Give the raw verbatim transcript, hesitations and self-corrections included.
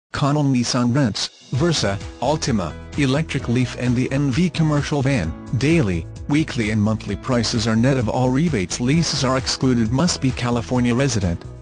Connell Nissan rents, Versa, Altima, electric Leaf and the N V commercial van. Daily, weekly and monthly prices are net of all rebates. Leases are excluded. Must be California resident.